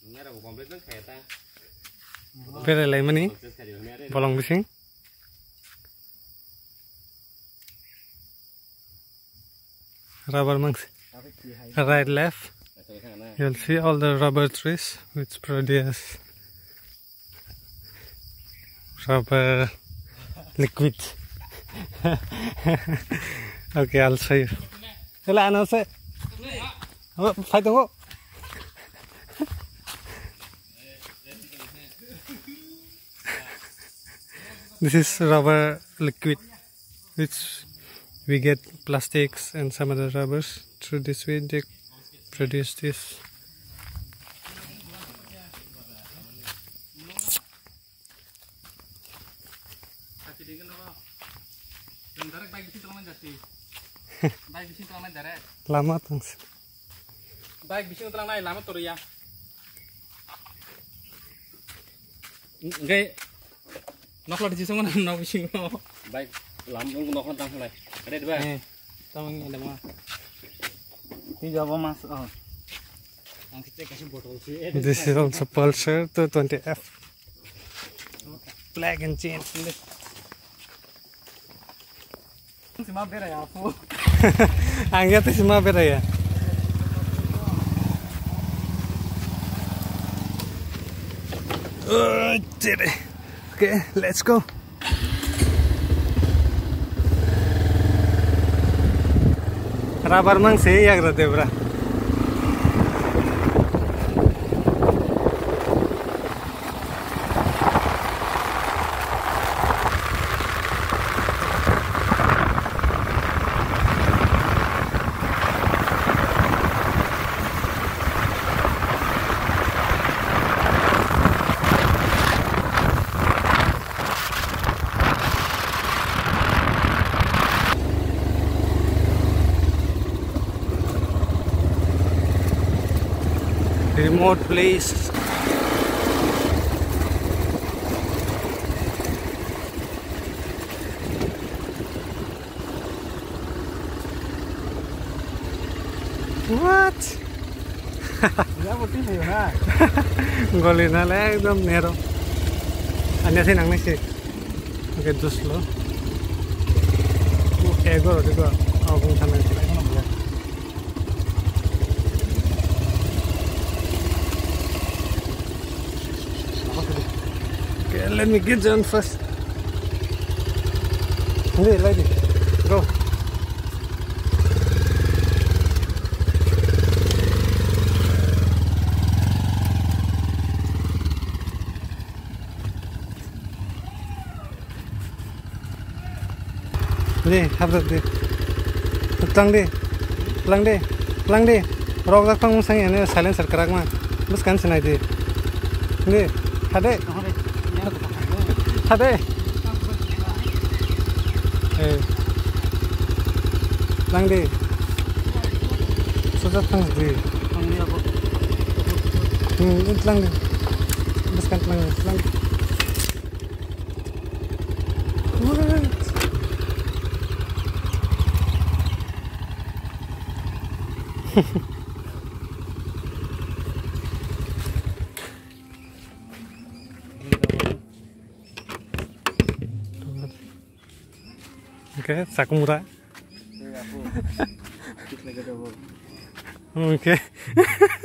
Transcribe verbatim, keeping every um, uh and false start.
Pera lai mani bolong bising. Rubber monks. Right, left. You'll see all the rubber trees which produce rubber liquid. Okay, I'll show you. Hello, Anna. Say, fight the This is rubber liquid, which we get plastics and some other rubbers. Through this way, they produce this. Lama tunggu. Baik, bising telang lain lama tuh ya. Enggak. Noklo di sini mana nok bising no. Baik, lambung noklo tang mulai. Ada dua. Eh, tang ada mah. Tiga apa mas? Oh. Yang kita kasih botol sih. This is also pulsar two twenty F. Black and chain. Semua beda ya aku. Angkat semua beda ya. Oh, did it. Okay, let's go. Rubber mang sih ya gitu bro. Remote place. What? Ya putih sih na. Golina le ekdom nero. Anya sih nang nisi. Oke dus lo. Ego juga. Aku sana sih. Okay, let me get down first. Hey, lady, go. Đi, hấp được đi. Trăng đi, lăng đi, lăng đi. Rong ra không sang này silencer kerak mah. Bus kan senai đi. Đi, hade. Hade. Eh. Lang đi. Sudah tang đi. Hmm, lang đi. Bus kan lang, lang. Okay, sakumura. Okay.